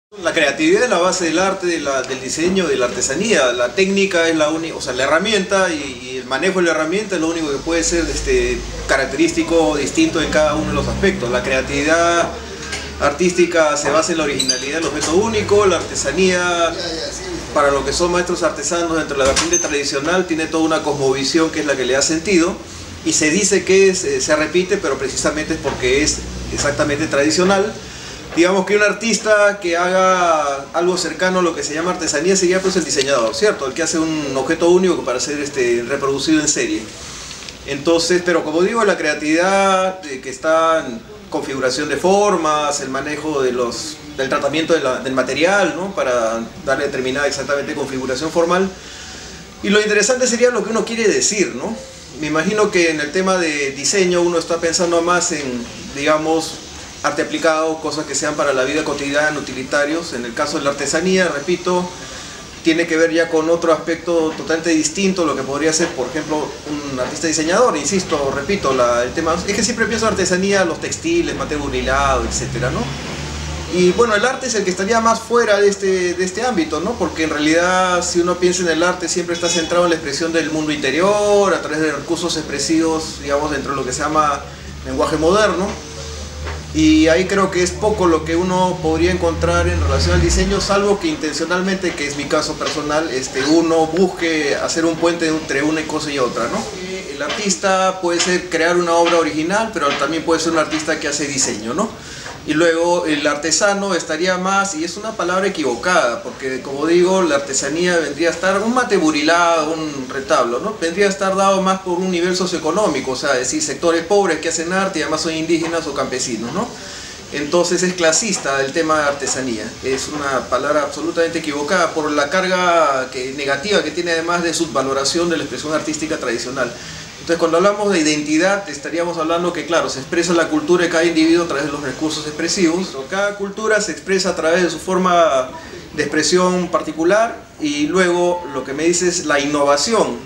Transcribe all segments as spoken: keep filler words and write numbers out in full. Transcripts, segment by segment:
La creatividad es la base del arte, de la, del diseño, de la artesanía. La técnica es la única, o sea, la herramienta y, y el manejo de la herramienta es lo único que puede ser este, característico o distinto en cada uno de los aspectos. La creatividad artística se basa en la originalidad del objeto único, la artesanía, para lo que son maestros artesanos dentro de la vertiente tradicional, tiene toda una cosmovisión que es la que le da sentido y se dice que es, eh, se repite, pero precisamente es porque es exactamente tradicional. Digamos que un artista que haga algo cercano a lo que se llama artesanía sería pues el diseñador, ¿cierto? El que hace un objeto único para ser este, reproducido en serie. Entonces, pero como digo, la creatividad eh, que está en configuración de formas, el manejo de los, del tratamiento de la, del material, ¿no? Para darle determinada exactamente configuración formal. Y lo interesante sería lo que uno quiere decir, ¿no? Me imagino que en el tema de diseño uno está pensando más en, digamos, arte aplicado, cosas que sean para la vida cotidiana, utilitarios. En el caso de la artesanía, repito, tiene que ver ya con otro aspecto totalmente distinto, lo que podría ser, por ejemplo, un artista diseñador. Insisto, repito, la, el tema es que siempre pienso en artesanía, los textiles, materialado, etcétera, ¿no? Y bueno, el arte es el que estaría más fuera de este, de este ámbito, ¿no? Porque en realidad, si uno piensa en el arte, siempre está centrado en la expresión del mundo interior, a través de recursos expresivos, digamos, dentro de lo que se llama lenguaje moderno. Y ahí creo que es poco lo que uno podría encontrar en relación al diseño, salvo que intencionalmente, que es mi caso personal, este, uno busque hacer un puente entre una cosa y otra, ¿no? El artista puede ser crear una obra original, pero también puede ser un artista que hace diseño, ¿no? Y luego el artesano estaría más, y es una palabra equivocada, porque como digo, la artesanía vendría a estar, un mate burilado, un retablo, ¿no? Vendría a estar dado más por un nivel socioeconómico, o sea, es decir, sectores pobres que hacen arte y además son indígenas o campesinos, ¿no? Entonces es clasista el tema de artesanía, es una palabra absolutamente equivocada por la carga que, negativa que tiene, además de subvaloración de la expresión artística tradicional. Entonces, cuando hablamos de identidad, estaríamos hablando que, claro, se expresa la cultura de cada individuo a través de los recursos expresivos. Cada cultura se expresa a través de su forma de expresión particular y luego lo que me dice es la innovación.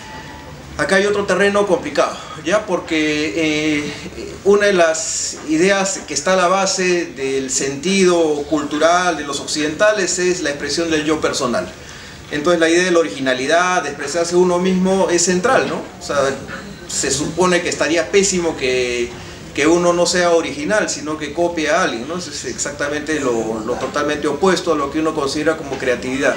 Acá hay otro terreno complicado, ¿ya? Porque eh, una de las ideas que está a la base del sentido cultural de los occidentales es la expresión del yo personal. Entonces la idea de la originalidad, de expresarse uno mismo es central, ¿no? O sea, se supone que estaría pésimo que, que uno no sea original, sino que copie a alguien, ¿no? Es exactamente lo, lo totalmente opuesto a lo que uno considera como creatividad.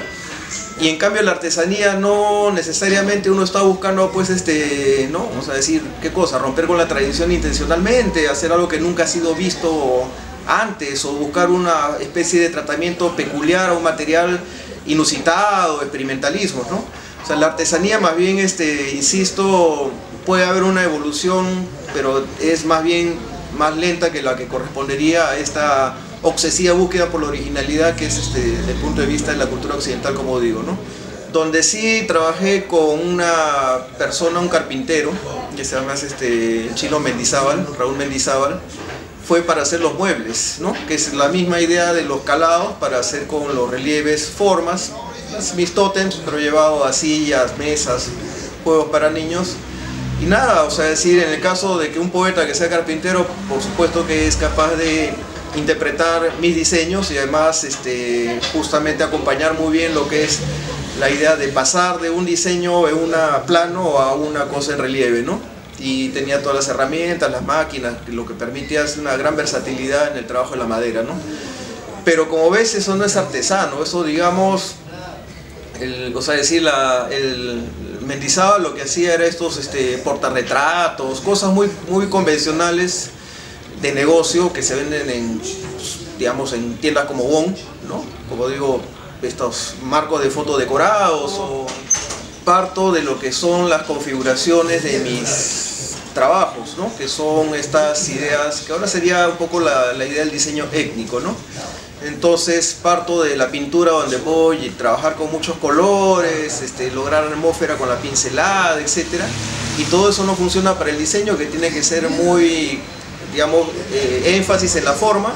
Y en cambio la artesanía no necesariamente uno está buscando, pues, este, ¿no? Vamos a decir, ¿qué cosa? Romper con la tradición intencionalmente, hacer algo que nunca ha sido visto antes, o buscar una especie de tratamiento peculiar a un material inusitado, experimentalismo, ¿no? O sea, la artesanía más bien, este, insisto, puede haber una evolución, pero es más bien más lenta que la que correspondería a esta obsesiva búsqueda por la originalidad que es, este, desde el punto de vista de la cultura occidental, como digo, ¿no? Donde sí trabajé con una persona, un carpintero, que se llama este, Chilo Mendizábal, Raúl Mendizábal, fue para hacer los muebles, ¿no? Que es la misma idea de los calados para hacer con los relieves formas, mis tótems, pero llevado a sillas, mesas, juegos para niños. Y nada, o sea, decir, en el caso de que un poeta que sea carpintero, por supuesto que es capaz de interpretar mis diseños y además este, justamente acompañar muy bien lo que es la idea de pasar de un diseño en un plano a una cosa en relieve, ¿no? Y tenía todas las herramientas, las máquinas, lo que permitía una gran versatilidad en el trabajo de la madera, ¿no? Pero como ves, eso no es artesano, eso, digamos, el, o sea, decir, la, el Mendizábal lo que hacía era estos este, portarretratos, cosas muy, muy convencionales de negocio que se venden en, digamos, en tiendas como Wong, ¿no? Como digo, estos marcos de fotos decorados, o parto de lo que son las configuraciones de mis trabajos, ¿no? Que son estas ideas, que ahora sería un poco la, la idea del diseño étnico, ¿no? Entonces parto de la pintura, donde voy a trabajar con muchos colores, este, lograr atmósfera con la pincelada, etcétera. Y todo eso no funciona para el diseño, que tiene que ser muy, digamos, eh, énfasis en la forma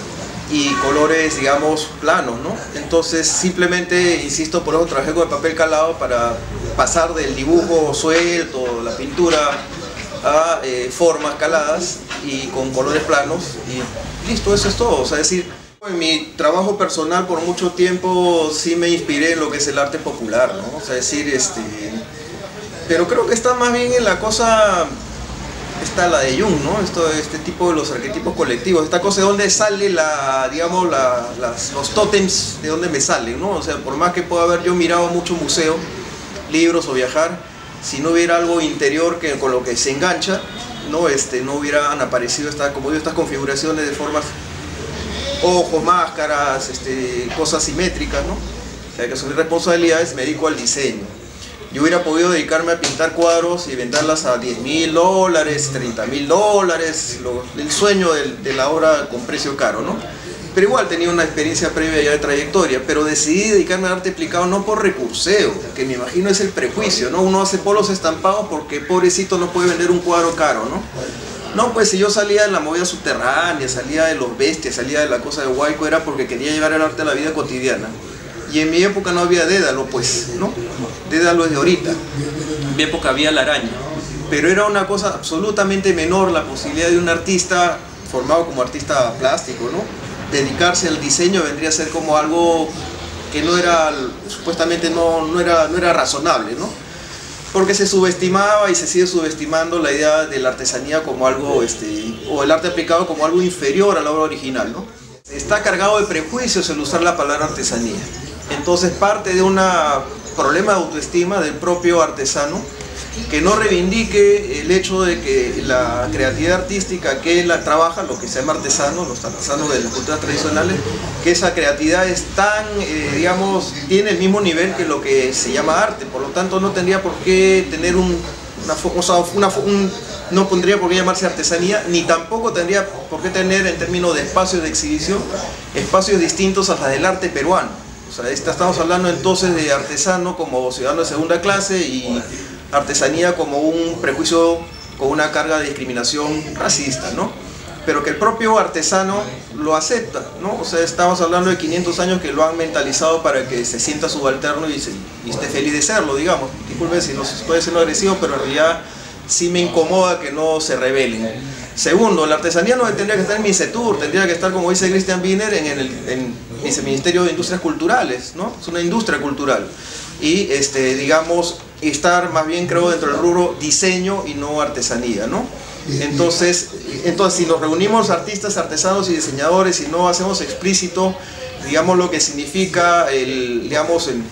y colores, digamos, planos, ¿no? Entonces simplemente, insisto, por eso trabajé con el papel calado para pasar del dibujo suelto, la pintura, a eh, formas caladas y con colores planos, y listo, eso es todo. O sea, es decir, En mi trabajo personal por mucho tiempo sí me inspiré en lo que es el arte popular, ¿no? O sea, decir, este... pero creo que está más bien en la cosa, está la de Jung, ¿no? Esto, este tipo de los arquetipos colectivos, esta cosa de dónde sale la, digamos, la, las, los tótems, de dónde me salen, ¿no? O sea, por más que pueda haber yo mirado mucho museo, libros o viajar, si no hubiera algo interior que, con lo que se engancha, no, este, no hubieran aparecido esta, como digo, estas configuraciones de formas, ojos, máscaras, este, cosas simétricas, ¿no? Que hay que asumir responsabilidades, me dedico al diseño. Yo hubiera podido dedicarme a pintar cuadros y venderlas a diez mil dólares, treinta mil dólares, el sueño de, de la obra con precio caro, ¿no? Pero igual tenía una experiencia previa ya de trayectoria, pero decidí dedicarme al arte aplicado no por recurseo, que me imagino es el prejuicio, ¿no? Uno hace polos estampados porque pobrecito no puede vender un cuadro caro, ¿no? No, pues si yo salía de la movida subterránea, salía de los bestias, salía de la cosa de Huayco, era porque quería llevar el arte a la vida cotidiana. Y en mi época no había Dédalo, pues, ¿no? Dédalo es de ahorita. En mi época había La Araña. Pero era una cosa absolutamente menor la posibilidad de un artista formado como artista plástico, ¿no? Dedicarse al diseño vendría a ser como algo que no era, supuestamente no, no, era, no era razonable, ¿no? Porque se subestimaba y se sigue subestimando la idea de la artesanía como algo, este, o el arte aplicado como algo inferior a la obra original, ¿no? Está cargado de prejuicios el usar la palabra artesanía. Entonces parte de un problema de autoestima del propio artesano que no reivindique el hecho de que la creatividad artística que él trabaja, lo que se llama artesano, los artesanos de las culturas tradicionales, que esa creatividad es tan, eh, digamos, tiene el mismo nivel que lo que se llama arte, por lo tanto no tendría por qué tener un, una, o sea, una un, no tendría por qué llamarse artesanía, ni tampoco tendría por qué tener en términos de espacios de exhibición, espacios distintos a los del arte peruano. O sea, estamos hablando entonces de artesano como ciudadano de segunda clase y artesanía como un prejuicio con una carga de discriminación racista, ¿no? Pero que el propio artesano lo acepta, ¿no? O sea, estamos hablando de quinientos años que lo han mentalizado para que se sienta subalterno y, se, y esté feliz de serlo, digamos. Disculpen si no puede ser agresivo, pero en realidad sí me incomoda que no se rebelen. Segundo, la artesanía no tendría que estar en MINCETUR, tendría que estar, como dice Christian Wiener, en el en el Ministerio de Industrias Culturales, ¿no? Es una industria cultural. Y, este, digamos, estar más bien, creo, dentro del rubro diseño y no artesanía, ¿no? Entonces, entonces si nos reunimos artistas, artesanos y diseñadores y no hacemos explícito, digamos, lo que significa, el, digamos, el,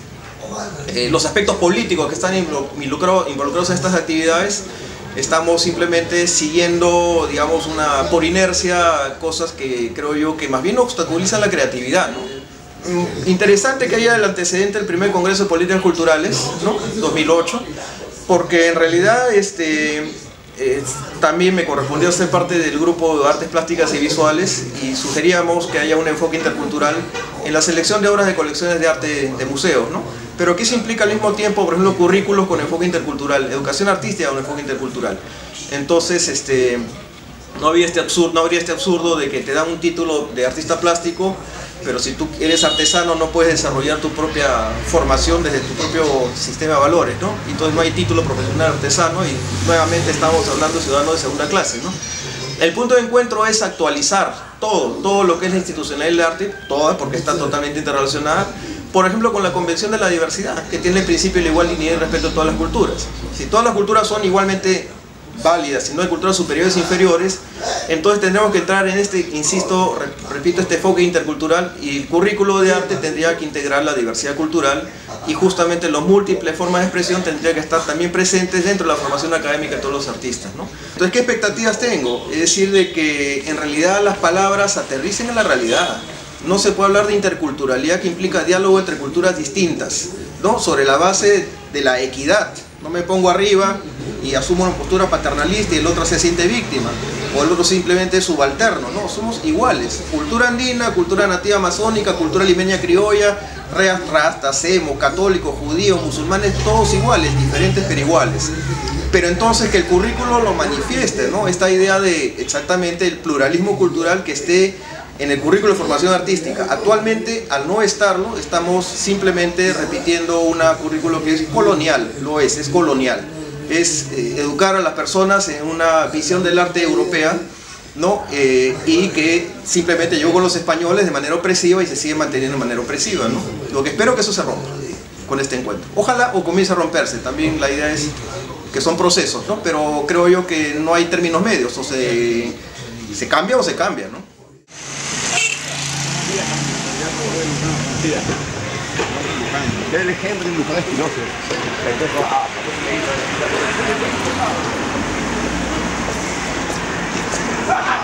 eh, los aspectos políticos que están involucrados, involucrados en estas actividades, estamos simplemente siguiendo, digamos, una, por inercia, cosas que creo yo que más bien obstaculizan la creatividad, ¿no? Interesante que haya el antecedente del primer Congreso de Políticas Culturales, ¿no? dos mil ocho, porque en realidad este, eh, también me correspondió ser parte del grupo de artes plásticas y visuales y sugeríamos que haya un enfoque intercultural en la selección de obras de colecciones de arte de museos, ¿no? Pero que eso implica al mismo tiempo, por ejemplo, currículos con enfoque intercultural, educación artística con enfoque intercultural. Entonces, este, no, había este absurdo, no habría este absurdo de que te dan un título de artista plástico, pero si tú eres artesano no puedes desarrollar tu propia formación desde tu propio sistema de valores, ¿no? Entonces no hay título profesional artesano y nuevamente estamos hablando de ciudadanos de segunda clase, ¿no? El punto de encuentro es actualizar todo, todo lo que es la institucionalidad del arte, toda, porque está totalmente interrelacionada, por ejemplo con la Convención de la Diversidad, que tiene el principio de la igual dignidad y respeto a todas las culturas. Si todas las culturas son igualmente válidas, si no hay culturas superiores e inferiores, entonces tendremos que entrar en este, insisto, repito, este enfoque intercultural, y el currículo de arte tendría que integrar la diversidad cultural y justamente las múltiples formas de expresión tendrían que estar también presentes dentro de la formación académica de todos los artistas, ¿no? Entonces, ¿qué expectativas tengo? Es decir, de que en realidad las palabras aterricen en la realidad. No se puede hablar de interculturalidad que implica diálogo entre culturas distintas, ¿no? Sobre la base de la equidad. No me pongo arriba y asumo una postura paternalista y el otro se siente víctima, o el otro simplemente es subalterno. No, somos iguales. Cultura andina, cultura nativa amazónica, cultura limeña criolla, rastas, emo, católicos, judíos, musulmanes, todos iguales, diferentes pero iguales. Pero entonces que el currículo lo manifieste, ¿no? Esta idea de exactamente el pluralismo cultural que esté en el currículo de formación artística. Actualmente, al no estarlo, estamos simplemente repitiendo un currículo que es colonial, lo es, es colonial. Es eh, educar a las personas en una visión del arte europea, ¿no? Eh, y que simplemente llegó con los españoles de manera opresiva y se sigue manteniendo de manera opresiva, ¿no? Lo que espero que eso se rompa con este encuentro. Ojalá o comience a romperse, también la idea es que son procesos, ¿no? Pero creo yo que no hay términos medios, o se, se cambia o se cambia, ¿no? El ejemplo de Luján Espinosa. Ah,